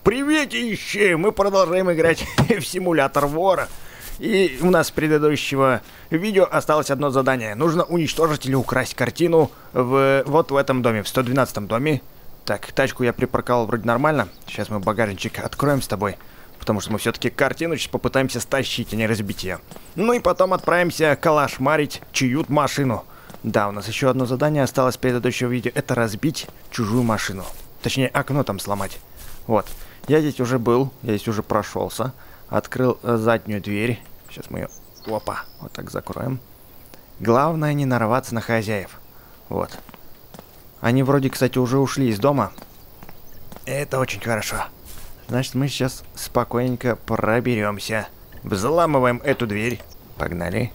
Приветище! Мы продолжаем играть в симулятор вора. И у нас с предыдущего видео осталось одно задание. Нужно уничтожить или украсть картину вот в этом доме, в 112-м доме. Так, тачку я припарковал вроде нормально. Сейчас мы багажничек откроем с тобой. Потому что мы все-таки картину сейчас попытаемся стащить, а не разбить ее. Ну и потом отправимся калашмарить чью-то машину. Да, у нас еще одно задание осталось с предыдущего видео. Это разбить чужую машину. Точнее, окно там сломать. Вот. Я здесь уже был, я здесь уже прошелся. Открыл заднюю дверь. Сейчас мы ее, опа, вот так закроем. Главное не нарваться на хозяев. Вот. Они вроде, кстати, уже ушли из дома. Это очень хорошо. Значит, мы сейчас спокойненько проберемся. Взламываем эту дверь. Погнали.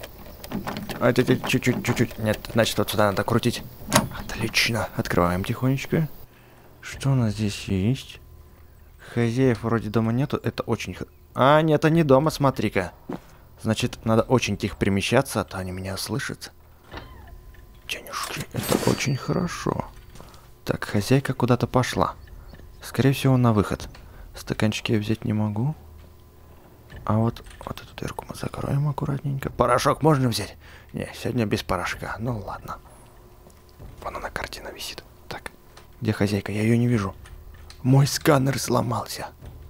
Чуть-чуть. Нет, значит, вот сюда надо крутить. Отлично. Открываем тихонечко. Что у нас здесь есть? Хозяев вроде дома нету. Это очень... А, нет, они дома, смотри-ка. Значит, надо очень тихо перемещаться, а то они меня слышат. Денежки, это очень хорошо. Так, хозяйка куда-то пошла. Скорее всего, на выход. Стаканчики я взять не могу. А вот эту дырку мы закроем аккуратненько. Порошок можно взять? Не, сегодня без порошка. Ну ладно. Вон она, картина висит. Так, где хозяйка? Я ее не вижу. Мой сканер сломался.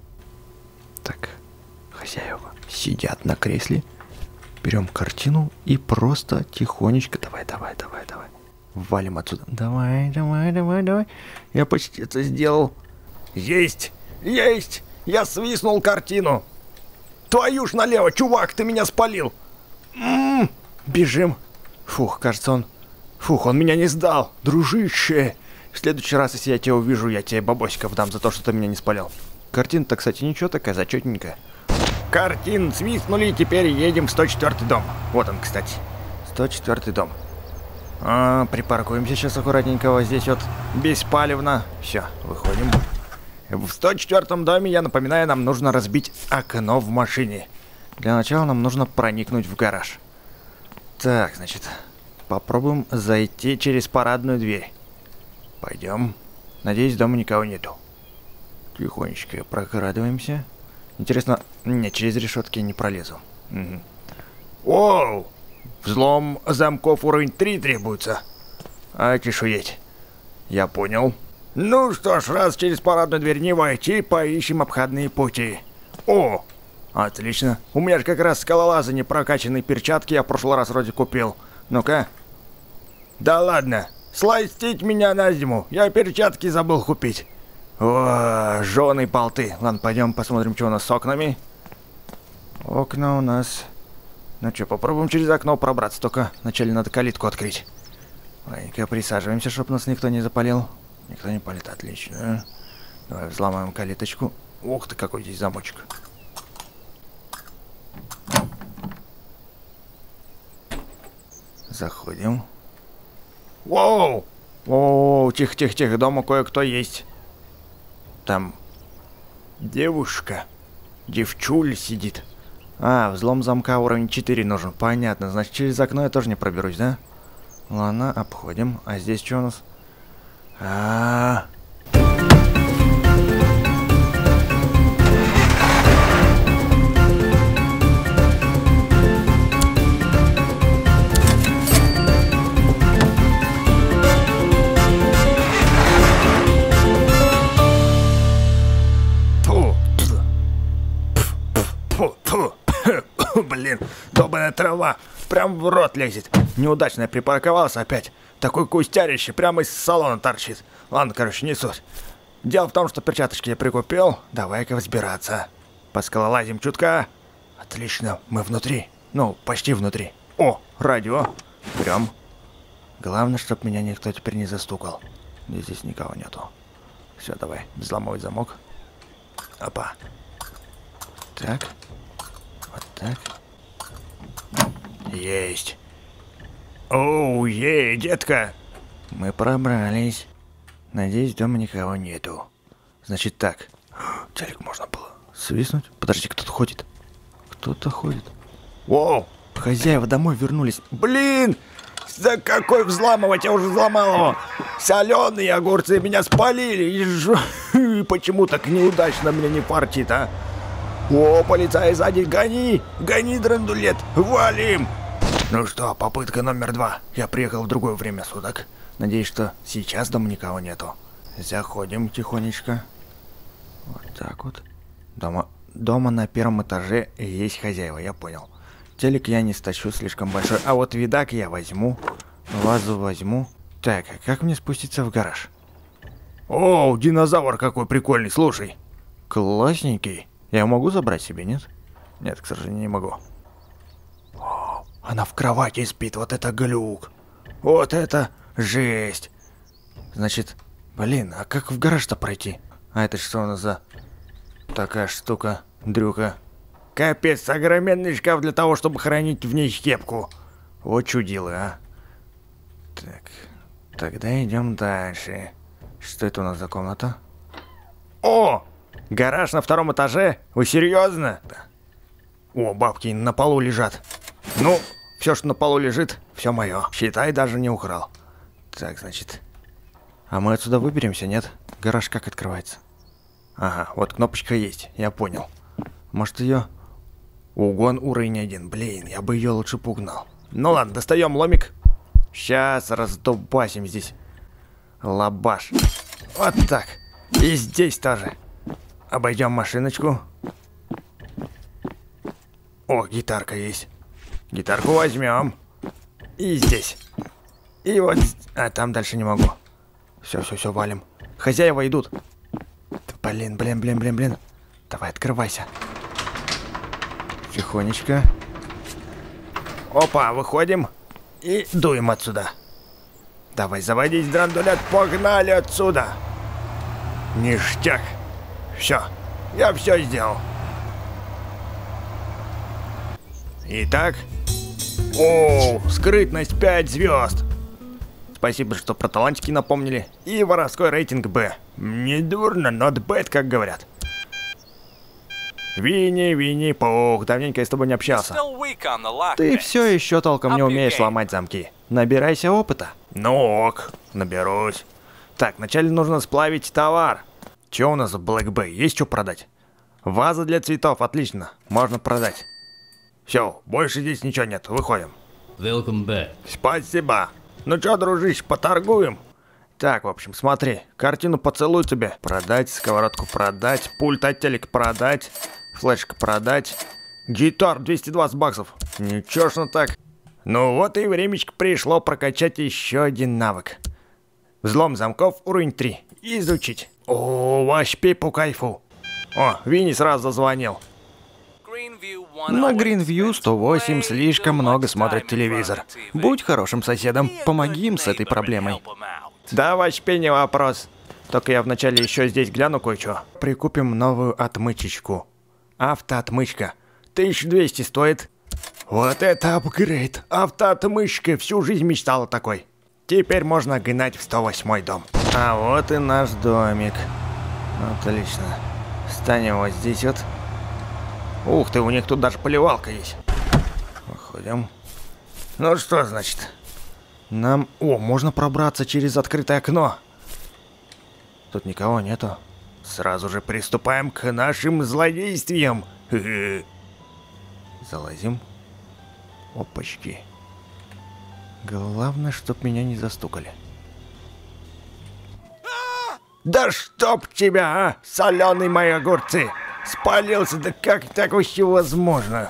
Так, хозяева сидят на кресле. Берем картину и просто тихонечко. Давай. Валим отсюда. Давай. Я почти это сделал. Есть! Я свистнул картину. Твою ж налево, чувак, ты меня спалил. Бежим. Фух, кажется, он меня не сдал. Дружище. В следующий раз, если я тебя увижу, я тебе бабосиков дам за то, что ты меня не спалил. Картина-то, кстати, ничего такая, зачетненькая. Картин свистнули, и теперь едем в 104-й дом. Вот он, кстати. 104-й дом. Припаркуемся сейчас аккуратненько вот здесь вот. Беспалевно. Все, выходим. В 104-м доме, я напоминаю, нам нужно разбить окно в машине. Для начала нам нужно проникнуть в гараж. Так, значит, попробуем зайти через парадную дверь. Пойдем. Надеюсь, дома никого нету. Тихонечко прокрадываемся. Интересно, не, через решетки не пролезу. Угу. Оу! Взлом замков уровень 3 требуется. Чешуеть. Я понял. Ну что ж, раз через парадную дверь не войти, поищем обходные пути. О! Отлично. У меня же как раз скалолазы не прокачанные перчатки, я в прошлый раз вроде купил. Ну-ка. Да ладно. Сластить меня на зиму. Я перчатки забыл купить. О, жженые болты. Ладно, пойдем посмотрим, что у нас с окнами. Окна у нас... Ну что, попробуем через окно пробраться. Только вначале надо калитку открыть. Ладненько, присаживаемся, чтобы нас никто не запалил. Никто не палит, отлично. Давай взломаем калиточку. Ух ты, какой здесь замочек. Заходим. Воу! Воу, тихо, дома кое-кто есть. Там девушка, девчуля сидит. Взлом замка уровень 4 нужен. Понятно, значит, через окно я тоже не проберусь, да? Ладно, обходим. А здесь что у нас? Блин, долбаная трава. Прям в рот лезет. Неудачно я припарковался опять. Такой кустярище прямо из салона торчит. Ладно, короче, не суть. Дело в том, что перчаточки я прикупил. Давай-ка взбираться. Поскалолазим чутка. Отлично, мы внутри. Ну, почти внутри. О, радио. Берем. Главное, чтобы меня никто теперь не застукал. Здесь никого нету. Все, давай, взломывать замок. Опа. Так. Вот так. Есть. Оу, детка. Мы пробрались. Надеюсь, дома никого нету. Значит так. Телек можно было свистнуть. Подожди, кто-то ходит. Кто-то ходит. Воу, хозяева домой вернулись. Блин! Да какой взламывать? Я уже взломал его. Соленые огурцы меня спалили. И и почему так неудачно мне не фартит, а? О, полицай сзади, гони! Гони, драндулет! Валим! Ну что, попытка номер 2. Я приехал в другое время суток. Надеюсь, что сейчас дома никого нету. Заходим тихонечко. Вот так вот. Дома на первом этаже есть хозяева, я понял. Телек я не стащу, слишком большой. А вот видак я возьму. Вазу возьму. Так, а как мне спуститься в гараж? О, динозавр какой прикольный, слушай. Классненький. Я его могу забрать себе, нет? Нет, к сожалению, не могу. О, она в кровати спит, вот это глюк. Вот это жесть. Значит, блин, а как в гараж-то пройти? А это что у нас за такая штука, дрюка? Капец, огроменный шкаф для того, чтобы хранить в ней кепку. Вот чудило, а. Так, тогда идем дальше. Что это у нас за комната? О! Гараж на 2-м этаже? Вы серьезно? О, бабки на полу лежат. Ну, все, что на полу лежит, все мое. Считай, даже не украл. Так, значит. А мы отсюда выберемся, нет? Гараж как открывается? Ага, вот кнопочка есть, я понял. Может ее... Угон уровень 1. Блин, я бы ее лучше пугнал. Ну ладно, достаем ломик. Сейчас раздубасим здесь. Лабаш. Вот так. И здесь тоже. Обойдем машиночку. О, гитарка есть. Гитарку возьмем. И здесь. И вот... А, там дальше не могу. Все, валим. Хозяева идут. Блин. Давай, открывайся. Тихонечко. Опа, выходим. И дуем отсюда. Давай, заводись, драндулет, погнали отсюда. Ништяк. Все, я все сделал. Итак. О, скрытность 5 звезд. Спасибо, что про талантики напомнили. И воровской рейтинг Б. Не дурно, not bad, как говорят. Винни-Пух, давненько я с тобой не общался. Ты все еще толком не умеешь ломать замки. Набирайся опыта. Ну ок, наберусь. Так, вначале нужно сплавить товар. Че у нас в Black Bay? Есть что продать? Ваза для цветов, отлично, можно продать. Все, больше здесь ничего нет, выходим. Welcome back. Спасибо. Ну чё, дружище, поторгуем? Так, в общем, смотри, картину «Поцелуй» тебе продать, сковородку продать, пульт от телека продать, флешка продать, гитар 220 баксов. Ничего ж, ну так. Ну вот и времечко пришло прокачать еще один навык. Взлом замков уровень 3. Изучить. О, вообще по кайфу. О, Винни сразу зазвонил. На Greenview 108 слишком много смотрит телевизор. Будь хорошим соседом, помоги им с этой проблемой. Да, вообще не вопрос. Только я вначале еще здесь гляну кое-что. Прикупим новую отмычечку. Автоотмычка. 1200 стоит. Вот это апгрейд. Автоотмычка. Всю жизнь мечтала такой. Теперь можно гнать в 108 дом. А вот и наш домик. Отлично. Станем вот здесь вот. Ух ты, у них тут даже поливалка есть. Выходим. Ну что значит? Нам... О, можно пробраться через открытое окно. Тут никого нету. Сразу же приступаем к нашим злодействиям. Залазим. Опачки. Главное, чтоб меня не застукали. Да чтоб тебя, а! Соленые мои огурцы! Спалился, да как так вообще возможно?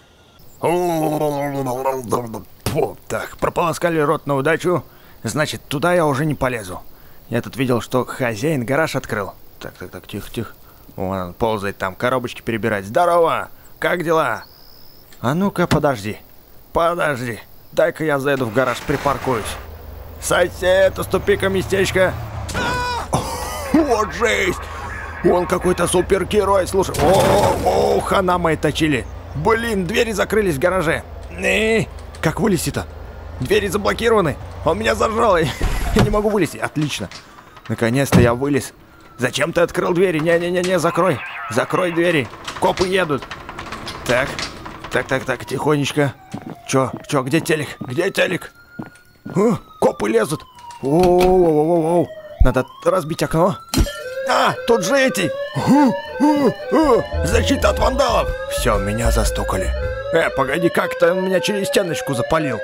Так, прополоскали рот на удачу. Значит, туда я уже не полезу. Я тут видел, что хозяин гараж открыл. Так, тихо. Вон он ползает там, коробочки перебирать. Здорово! Как дела? А ну-ка, подожди. Дай-ка я заеду в гараж, припаркуюсь. Сосед, уступи-ка местечко. Вот жесть! Он какой-то супергерой, слушай. О, хана мои точили. Блин, двери закрылись в гараже. Как вылезти-то? Двери заблокированы. Он меня зажал, я не могу вылезти. Отлично. Наконец-то я вылез. Зачем ты открыл двери? Не, закрой. Закрой двери. Копы едут. Так, тихонечко. Чё, где телек? Копы лезут. Оу. Надо разбить окно. А, тут же эти! Защита от вандалов! Все, меня застукали. Погоди, как-то он меня через стеночку запалил.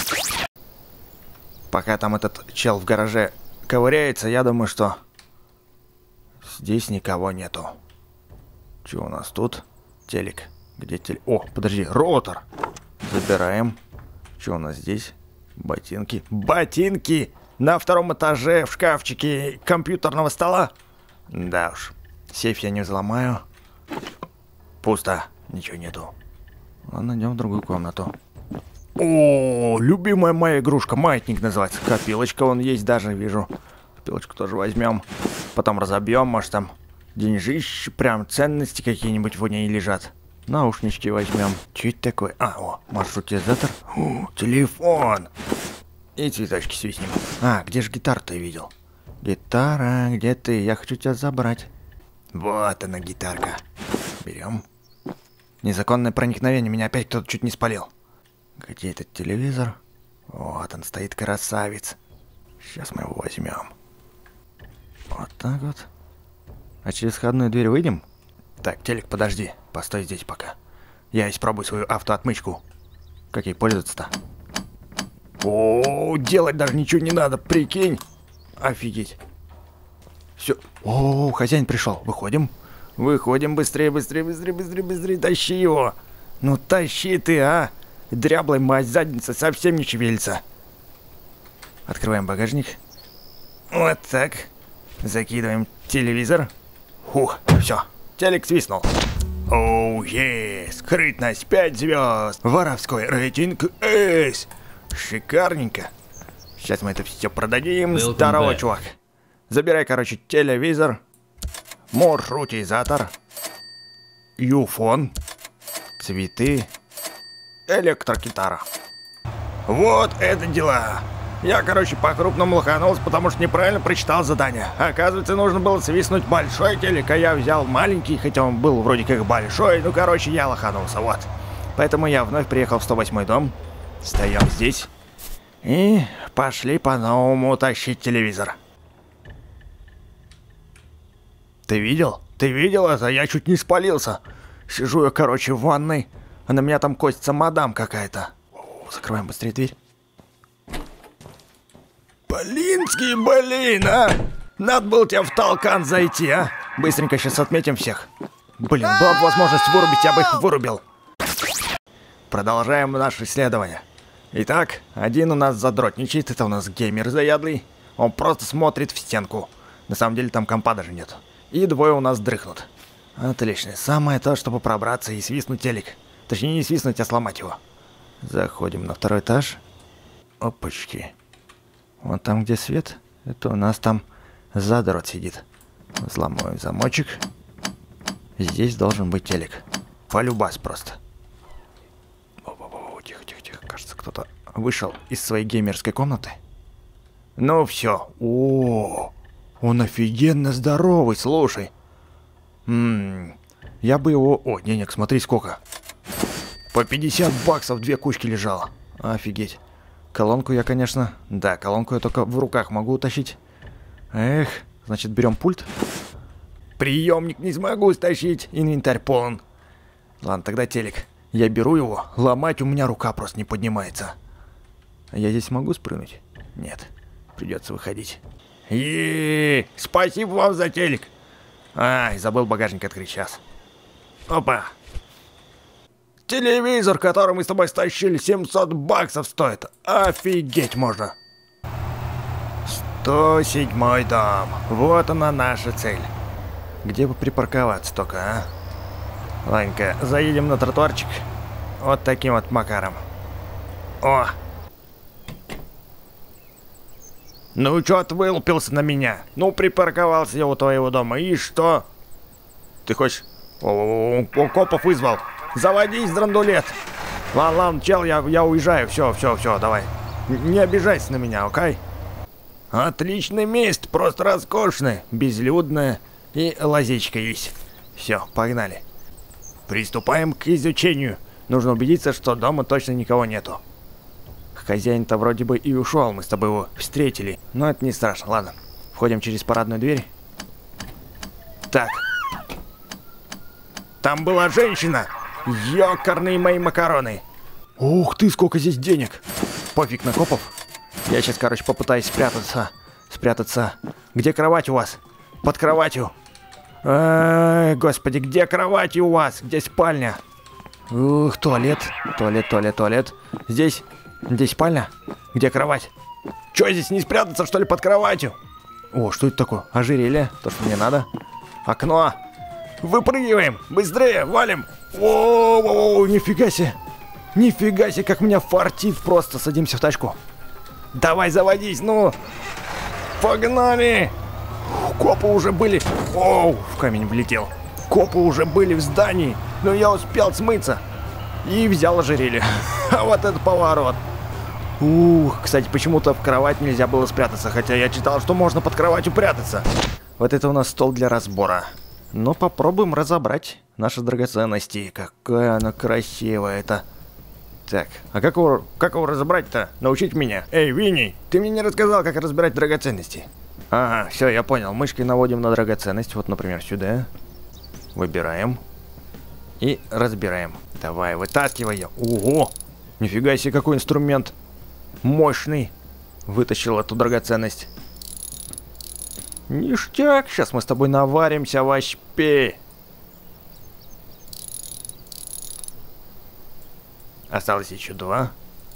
Пока там этот чел в гараже ковыряется, я думаю, что здесь никого нету. Че у нас тут? Телек. Где телек? О, подожди, роутер. Забираем. Что у нас здесь? Ботинки. Ботинки! На втором этаже в шкафчике компьютерного стола? Да уж. Сейф я не взломаю. Пусто. Ничего нету. Ладно, идем в другую комнату. О, любимая моя игрушка. Маятник называется. Копилочка вон есть даже, вижу. Копилочку тоже возьмем. Потом разобьем. Может там деньжищи, прям ценности какие-нибудь в ней лежат. Наушнички возьмем. Что это такое? А, о, маршрутизатор. О, телефон. И цветочки свистнем. А, где же гитару-то я видел? Гитара, где ты? Я хочу тебя забрать. Вот она, гитарка. Берем. Незаконное проникновение. Меня опять кто-то чуть не спалил. Где этот телевизор? Вот он стоит, красавец. Сейчас мы его возьмем. Вот так вот. А через входную дверь выйдем? Так, телек, подожди. Постой здесь пока. Я испробую свою автоотмычку. Как ей пользоваться-то? О, делать даже ничего не надо, прикинь. Офигеть. Все. О, хозяин пришел. Выходим. Выходим быстрее, быстрее, быстрее, быстрее, быстрее. Тащи его. Ну тащи ты, а. Дряблая мать, задница совсем не шевелится. Открываем багажник. Вот так. Закидываем телевизор. Фух, все. Телек свистнул. Оу, скрытность 5 звезд. Воровской рейтинг S. Шикарненько. Сейчас мы это все продадим. Здорово, чувак. Забирай, короче, телевизор, маршрутизатор, юфон, цветы, электрогитара. Вот это дела. Я, короче, по-крупному лоханулся, потому что неправильно прочитал задание. Оказывается, нужно было свистнуть большой телек, а я взял маленький, хотя он был вроде как большой. Ну, короче, я лоханулся, вот. Поэтому я вновь приехал в 108-й дом. Стоим здесь. И пошли по-новому тащить телевизор. Ты видел? Ты видел это? Я чуть не спалился. Сижу я, короче, в ванной, а на меня там костится мадам какая-то. Закрываем быстрее дверь. Блинский, блин, а! Надо было тебе в толкан зайти, а! Быстренько сейчас отметим всех. Блин, была бы возможность вырубить, я бы их вырубил. Продолжаем наше исследование. Итак, один у нас задротничает, это у нас геймер заядлый. Он просто смотрит в стенку. На самом деле там компа даже нет. И двое у нас дрыхнут. Отлично. Самое то, чтобы пробраться и свистнуть телек. Точнее, не свистнуть, а сломать его. Заходим на второй этаж. Опачки. Вот там, где свет, это у нас там задрот сидит. Взломаем замочек. Здесь должен быть телек. Полюбас просто. Тихо, тихо, тихо. Кажется, кто-то вышел из своей геймерской комнаты. Ну все. О, он офигенно здоровый, слушай. Я бы его... О, денег, смотри сколько. По 50 баксов 2 кучки лежало. Офигеть. Колонку я, конечно... Да, колонку я только в руках могу утащить. Эх, значит, берем пульт. Приемник не смогу стащить, инвентарь полон. Ладно, тогда телек. Я беру его, ломать у меня рука просто не поднимается. А я здесь могу спрыгнуть? Нет, придется выходить. Спасибо вам за телек. Ай, забыл багажник открыть, сейчас. Опа. Телевизор, который мы с тобой стащили, 700 баксов стоит. Офигеть можно. 107-й дом. Вот она наша цель. Где бы припарковаться только, а? Ладненько, заедем на тротуарчик. Вот таким вот макаром. О! Ну чё ты вылупился на меня? Ну припарковался я у твоего дома, и что? Ты хочешь... О, копов вызвал. Заводись, драндулет. Ладно, чел, я уезжаю. Все, давай. Не обижайся на меня, окей? Отличное место, просто роскошное, безлюдное и лазечка есть. Все, погнали. Приступаем к изучению. Нужно убедиться, что дома точно никого нету. Хозяин-то вроде бы и ушел, мы с тобой его встретили. Но это не страшно, ладно. Входим через парадную дверь. Так. Там была женщина. Ёкарные мои макароны. Ух ты, сколько здесь денег. Пофиг на копов. Я сейчас, короче, попытаюсь спрятаться. Где кровать у вас? Под кроватью. Ай, господи, где кровать у вас? Где спальня? Ух, туалет. Туалет. Здесь спальня? Где кровать? Чё, здесь не спрятаться, что ли, под кроватью? О, что это такое? Ожерелье. То, что мне надо. Окно. Выпрыгиваем. Быстрее, валим. О, нифига себе. Нифига себе, как меня фартит просто. Садимся в тачку. Давай, заводись, ну. Погнали. Копы уже были. Оу, в камень влетел. Копы уже были в здании. Но я успел смыться. И взял ожерелье. А вот это поворот. Ух, кстати, почему-то в кровать нельзя было спрятаться. Хотя я читал, что можно под кроватью прятаться. Вот это у нас стол для разбора. Но попробуем разобрать наши драгоценности. Какая она красивая это. Так, а как его разобрать-то? Научить меня. Эй, Винни, ты мне не рассказал, как разбирать драгоценности. Ага, все, я понял. Мышкой наводим на драгоценность. Вот, например, сюда. Выбираем. И разбираем. Давай, вытаскивай ее. Ого! Нифига себе, какой инструмент. Мощный. Вытащил эту драгоценность. Ништяк, сейчас мы с тобой наваримся в HP. Осталось еще 2.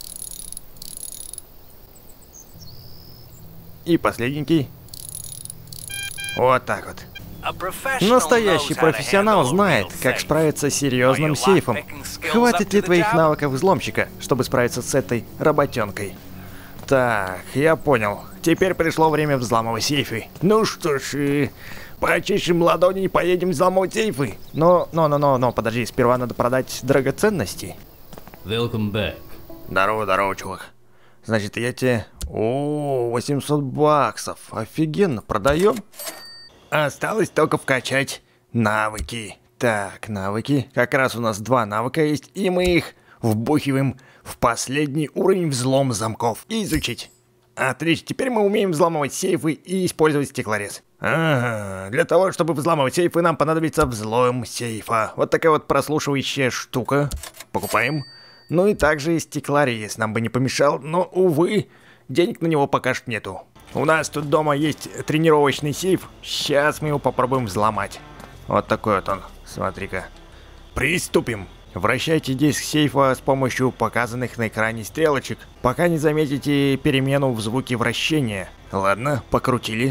И последний. Вот так вот. Настоящий профессионал знает, как справиться с серьезным сейфом. Хватит ли твоих навыков взломщика, чтобы справиться с этой работенкой? Так, я понял. Теперь пришло время взламывать сейфы. Ну что ж, почищем ладони и поедем взламывать сейфы. Но, подожди, сперва надо продать драгоценности. Welcome back. Здорово, чувак. Значит, я тебе... О, 800 баксов. Офигенно, продаем? Осталось только вкачать навыки. Так, навыки. Как раз у нас 2 навыка есть, и мы их вбухиваем в последний уровень взлома замков. И изучить. Отлично, теперь мы умеем взламывать сейфы и использовать стеклорез. Ага, для того, чтобы взламывать сейфы, нам понадобится взлом сейфа. Вот такая вот прослушивающая штука. Покупаем. Ну и также стеклорез нам бы не помешал, но, увы, денег на него пока что нету. У нас тут дома есть тренировочный сейф. Сейчас мы его попробуем взломать. Вот такой вот он. Смотри-ка. Приступим. Вращайте диск сейфа с помощью показанных на экране стрелочек, пока не заметите перемену в звуке вращения. Ладно, покрутили.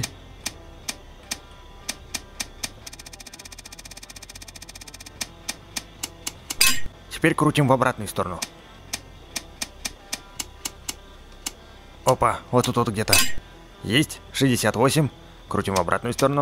Теперь крутим в обратную сторону. Опа, вот тут вот где-то. Есть, 68. Крутим в обратную сторону.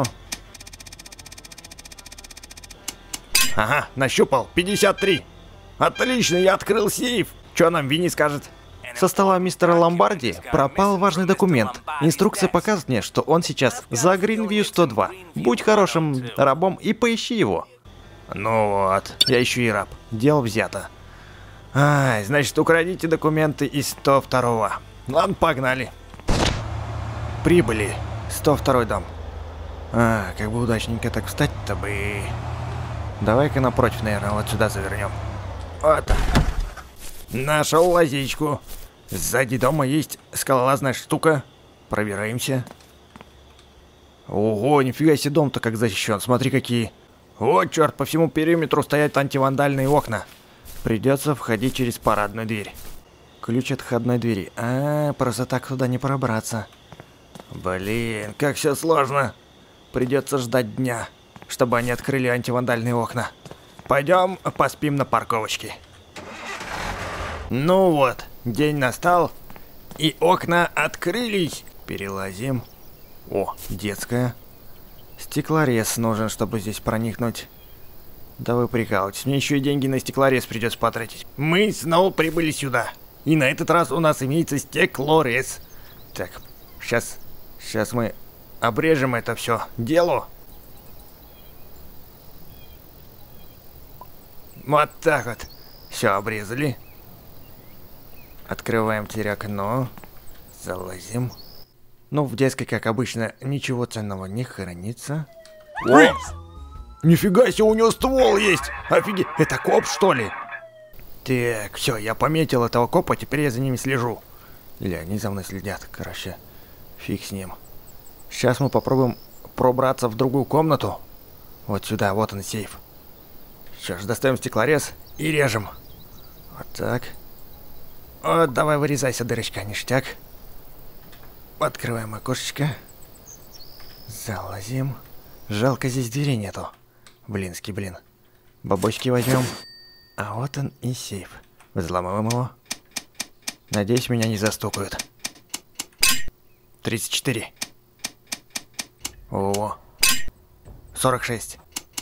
Ага, нащупал, 53. Отлично, я открыл сейф. Что нам Винни скажет? Со стола мистера Ломбарди пропал важный документ. Инструкция показывает мне, что он сейчас за Гринвью 102. Будь хорошим рабом и поищи его. Ну вот, я еще и раб. Дело взято. Ай, значит, украдите документы из 102-го. Ладно, погнали. Прибыли. 102-й дом. А, как бы удачненько так встать-то бы. Давай-ка напротив, наверное, вот сюда завернем. Вот так. Нашел лазичку. Сзади дома есть скалолазная штука. Пробираемся. Ого, нифига себе, дом-то как защищен. Смотри, какие. О, черт, по всему периметру стоят антивандальные окна. Придется входить через парадную дверь. Ключ от входной двери. А, просто так туда не пробраться. Блин, как все сложно. Придется ждать дня, чтобы они открыли антивандальные окна. Пойдем поспим на парковочке. Ну вот, день настал, и окна открылись. Перелазим. О, детская. Стеклорез нужен, чтобы здесь проникнуть. Да вы прикалываетесь, мне еще и деньги на стеклорез придется потратить. Мы снова прибыли сюда. И на этот раз у нас имеется стеклорез. Так, сейчас мы обрежем это все дело. Вот так вот. Все, обрезали. Открываем теперь окно. Залазим. Ну, в детской, как обычно, ничего ценного не хранится. О! Нифига себе, у него ствол есть! Офигеть, это коп, что ли? Так, все, я пометил этого копа, теперь я за ними слежу. Или они за мной следят, короче. Фиг с ним. Сейчас мы попробуем пробраться в другую комнату. Вот сюда, вот он сейф. Сейчас достаем стеклорез и режем. Вот так. Вот, давай вырезайся, дырочка, ништяк. Открываем окошечко. Залазим. Жалко, здесь двери нету. Блинский, блин. Бабочки возьмем. А вот он и сейф. Взломываем его. Надеюсь, меня не застукают. 34. О, 46.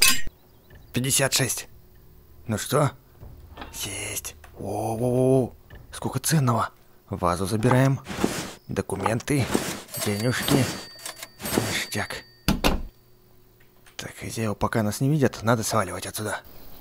56. Ну что? Есть. О, сколько ценного. Вазу забираем. Документы. Денежки. Ништяк. Так, хозяева пока нас не видят, надо сваливать отсюда.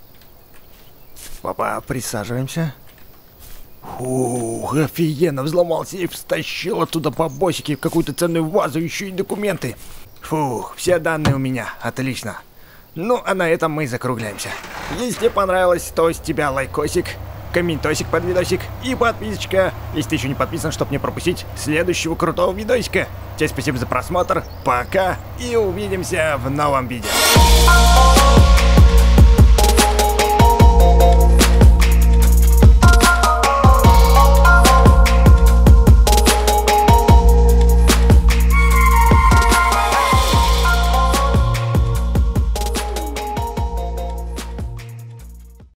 Папа, присаживаемся. Фух, офигенно, взломал сейф, стащил оттуда бабосики, какую-то ценную вазу, еще и документы. Фух, все данные у меня, отлично. Ну, а на этом мы закругляемся. Если тебе понравилось, то с тебя лайкосик, комментосик под видосик и подписочка, если ты еще не подписан, чтобы не пропустить следующего крутого видосика. Тебе спасибо за просмотр, пока и увидимся в новом видео.